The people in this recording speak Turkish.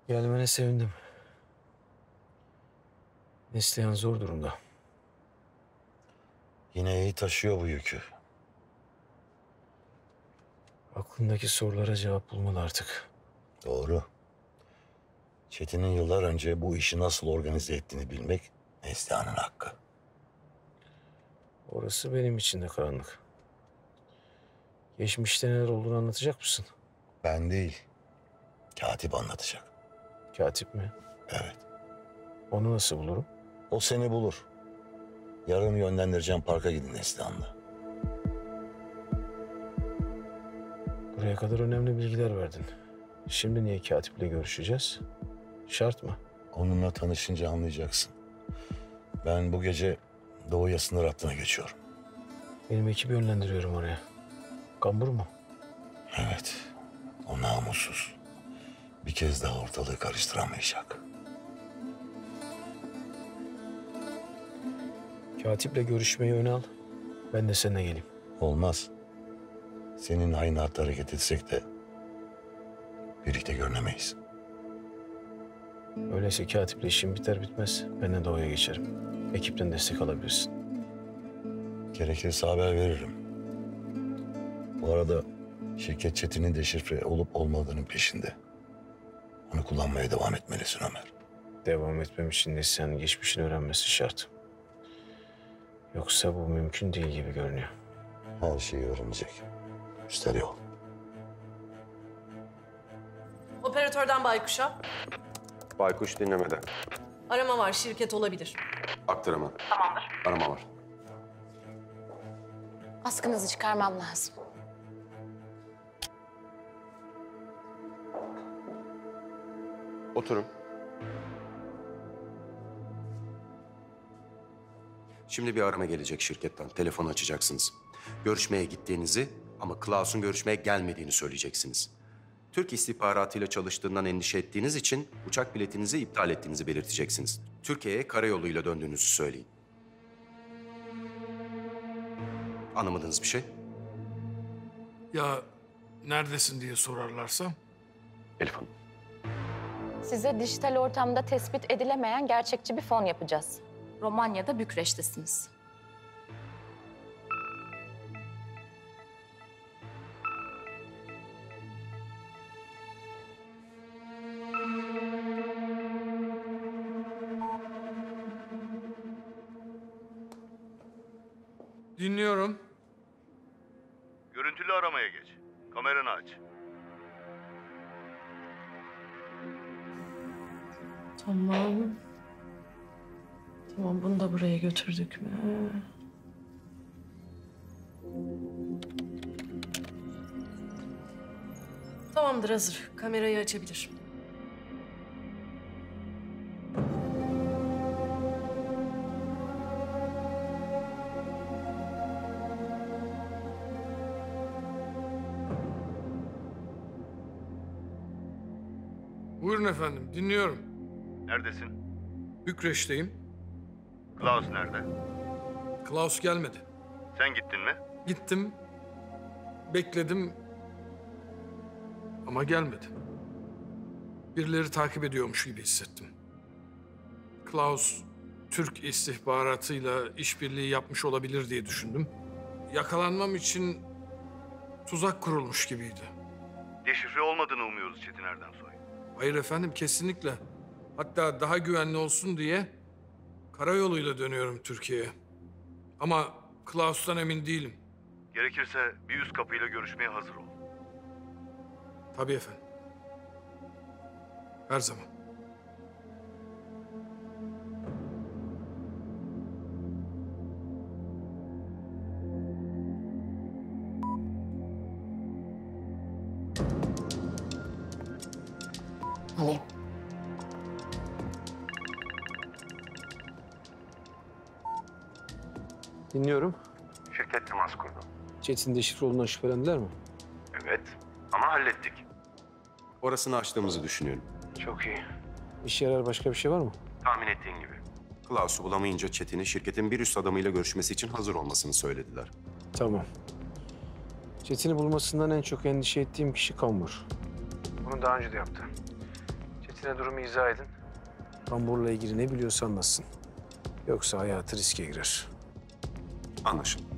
Gelmene sevindim. Neslihan zor durumda. Yine iyi taşıyor bu yükü. Aklındaki sorulara cevap bulmalı artık. Doğru. Çetin'in yıllar önce bu işi nasıl organize ettiğini bilmek Neslihan'ın hakkı. Orası benim için de karanlık. Geçmişte neler olduğunu anlatacak mısın? Ben değil, katip anlatacak. Katip mi? Evet. Onu nasıl bulurum? O seni bulur. Yarın yönlendireceğim, parka gidin Neslihan'la. Buraya kadar önemli bilgiler verdin. Şimdi niye katiple görüşeceğiz? Şart mı? Onunla tanışınca anlayacaksın. Ben bu gece Doğu'ya sınır hattına geçiyorum. Benim ekibi yönlendiriyorum oraya. Kambur mu? Evet, o namussuz. Bir kez daha ortalığı karıştıramayacak. Katiple görüşmeyi öne al. Ben de seninle geleyim. Olmaz. Senin aynı hatta hareket etsek de birlikte görünemeyiz. Öyleyse katiple işim biter bitmez ben de Doğu'ya geçerim. Ekipten destek alabilirsin. Gerekirse haber veririm. Bu arada şirket Çetin'in deşifre olup olmadığının peşinde. Onu kullanmaya devam etmelisin Ömer. Devam etmem için Neslihan'ın geçmişini öğrenmesi şart. Yoksa bu mümkün değil gibi görünüyor. Her şeyi öğrenecek. Üstleri ol. Operatörden Baykuş'a. Baykuş dinlemede. Arama var, şirket olabilir. Aktarama. Tamamdır. Arama var. Askınızı çıkarmam lazım. Oturun. Şimdi bir arama gelecek şirketten. Telefonu açacaksınız. Görüşmeye gittiğinizi ama Klaus'un görüşmeye gelmediğini söyleyeceksiniz. Türk istihbaratıyla çalıştığından endişe ettiğiniz için uçak biletinizi iptal ettiğinizi belirteceksiniz. Türkiye'ye karayoluyla döndüğünüzü söyleyin. Anlamadığınız bir şey? Ya neredesin diye sorarlarsa? Elif Hanım. Size dijital ortamda tespit edilemeyen gerçekçi bir fon yapacağız. Romanya'da Bükreş'tesiniz. Dinliyorum. Görüntülü aramaya geç. Kameranı aç. Tamam. Tamam, bunu da buraya götürdük mü? Tamamdır, hazır. Kamerayı açabilir. Buyurun efendim, dinliyorum. Neredesin? Bükreş'teyim. Klaus nerede? Klaus gelmedi. Sen gittin mi? Gittim, bekledim ama gelmedi. Birileri takip ediyormuş gibi hissettim. Klaus, Türk istihbaratıyla işbirliği yapmış olabilir diye düşündüm. Yakalanmam için tuzak kurulmuş gibiydi. Deşifre olmadığını umuyoruz Çetin Erdensoy. Hayır efendim, kesinlikle. Hatta daha güvenli olsun diye karayoluyla dönüyorum Türkiye'ye. Ama Klaus'tan emin değilim. Gerekirse bir üst kapıyla görüşmeye hazır ol. Tabii efendim. Her zaman. Alayım. Dinliyorum. Şirket temas kurdu. Çetin deşifre olduğundan şüphelendiler mi? Evet. Ama hallettik. Orasını açtığımızı düşünüyorum. Çok iyi. İşe yarar başka bir şey var mı? Tahmin ettiğin gibi. Klaus'u bulamayınca Çetin'in şirketin bir üst adamıyla görüşmesi için hazır olmasını söylediler. Tamam. Çetin'i bulmasından en çok endişe ettiğim kişi Kambur. Bunu daha önce de yaptı. Metin'e durumu izah edin. Hambur'la ilgili ne biliyorsa anlatsın. Yoksa hayatı riske girer. Anlaşıldı.